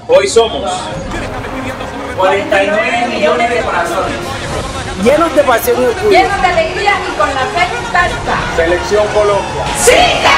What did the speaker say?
Hoy somos 49 millones de corazones. Llenos de pasión y orgullo. Llenos de alegría y con la fe intacta. Selección Colombia. ¡Sí!